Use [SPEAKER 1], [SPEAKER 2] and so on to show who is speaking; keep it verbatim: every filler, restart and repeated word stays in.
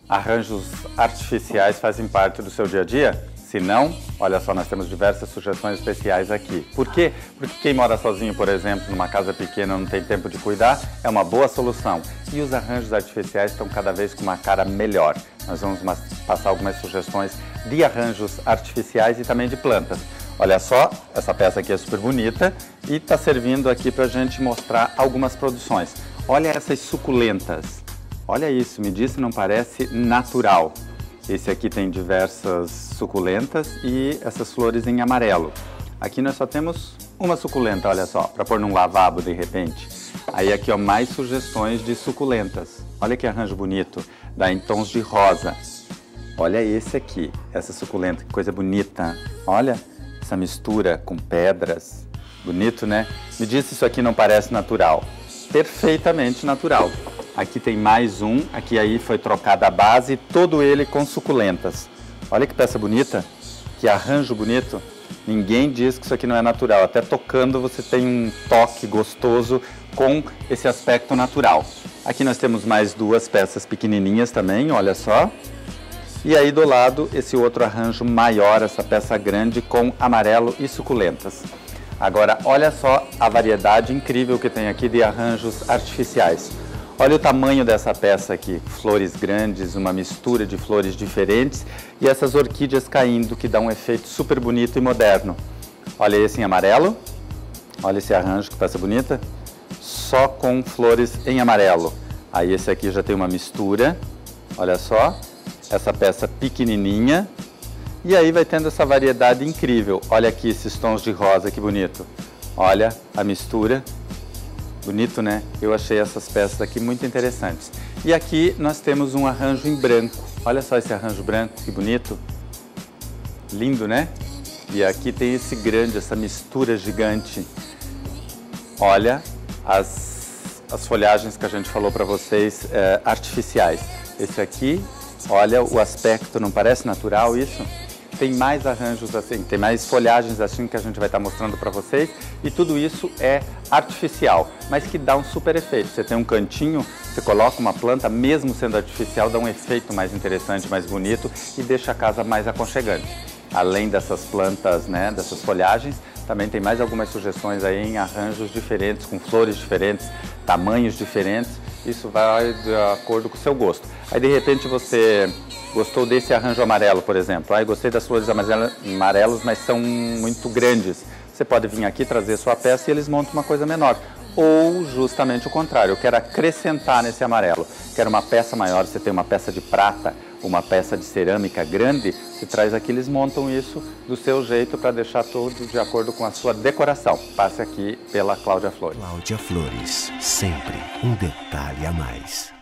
[SPEAKER 1] Arranjos artificiais fazem parte do seu dia a dia? Se não, olha só, nós temos diversas sugestões especiais aqui. Por quê? Porque quem mora sozinho, por exemplo, numa casa pequena, não tem tempo de cuidar, é uma boa solução. E os arranjos artificiais estão cada vez com uma cara melhor. Nós vamos passar algumas sugestões de arranjos artificiais e também de plantas. Olha só, essa peça aqui é super bonita e está servindo aqui para a gente mostrar algumas produções. Olha essas suculentas. Olha isso, me diz se não parece natural. Esse aqui tem diversas suculentas e essas flores em amarelo. Aqui nós só temos uma suculenta, olha só, para pôr num lavabo de repente. Aí aqui, ó, mais sugestões de suculentas. Olha que arranjo bonito, dá em tons de rosa. Olha esse aqui, essa suculenta, que coisa bonita. Olha essa mistura com pedras. Bonito, né? Me diz se isso aqui não parece natural. Perfeitamente natural. Aqui tem mais um, aqui aí foi trocada a base, todo ele com suculentas. Olha que peça bonita, que arranjo bonito. Ninguém diz que isso aqui não é natural, até tocando você tem um toque gostoso com esse aspecto natural. Aqui nós temos mais duas peças pequenininhas também, olha só. E aí do lado esse outro arranjo maior, essa peça grande com amarelo e suculentas. Agora olha só a variedade incrível que tem aqui de arranjos artificiais. Olha o tamanho dessa peça aqui, flores grandes, uma mistura de flores diferentes e essas orquídeas caindo que dá um efeito super bonito e moderno. Olha esse em amarelo, olha esse arranjo que peça bonita, só com flores em amarelo. Aí esse aqui já tem uma mistura, olha só, essa peça pequenininha e aí vai tendo essa variedade incrível. Olha aqui esses tons de rosa, que bonito. Olha a mistura. Bonito, né? Eu achei essas peças aqui muito interessantes. E aqui nós temos um arranjo em branco. Olha só esse arranjo branco, que bonito. Lindo, né? E aqui tem esse grande, essa mistura gigante. Olha as, as folhagens que a gente falou para vocês, é, artificiais. Esse aqui, olha o aspecto, não parece natural isso? Tem mais arranjos assim, tem mais folhagens assim que a gente vai estar mostrando para vocês e tudo isso é artificial, mas que dá um super efeito. Você tem um cantinho, você coloca uma planta, mesmo sendo artificial, dá um efeito mais interessante, mais bonito e deixa a casa mais aconchegante. Além dessas plantas, né, dessas folhagens, também tem mais algumas sugestões aí em arranjos diferentes, com flores diferentes, tamanhos diferentes. Isso vai de acordo com o seu gosto. Aí de repente você gostou desse arranjo amarelo, por exemplo. Aí gostei das flores amarelas, mas são muito grandes. Você pode vir aqui trazer sua peça e eles montam uma coisa menor. Ou justamente o contrário, eu quero acrescentar nesse amarelo. Quero uma peça maior, você tem uma peça de prata, uma peça de cerâmica grande, você traz aqui, eles montam isso do seu jeito para deixar tudo de acordo com a sua decoração. Passe aqui pela Cláudia Flores.
[SPEAKER 2] Cláudia Flores, sempre um detalhe a mais.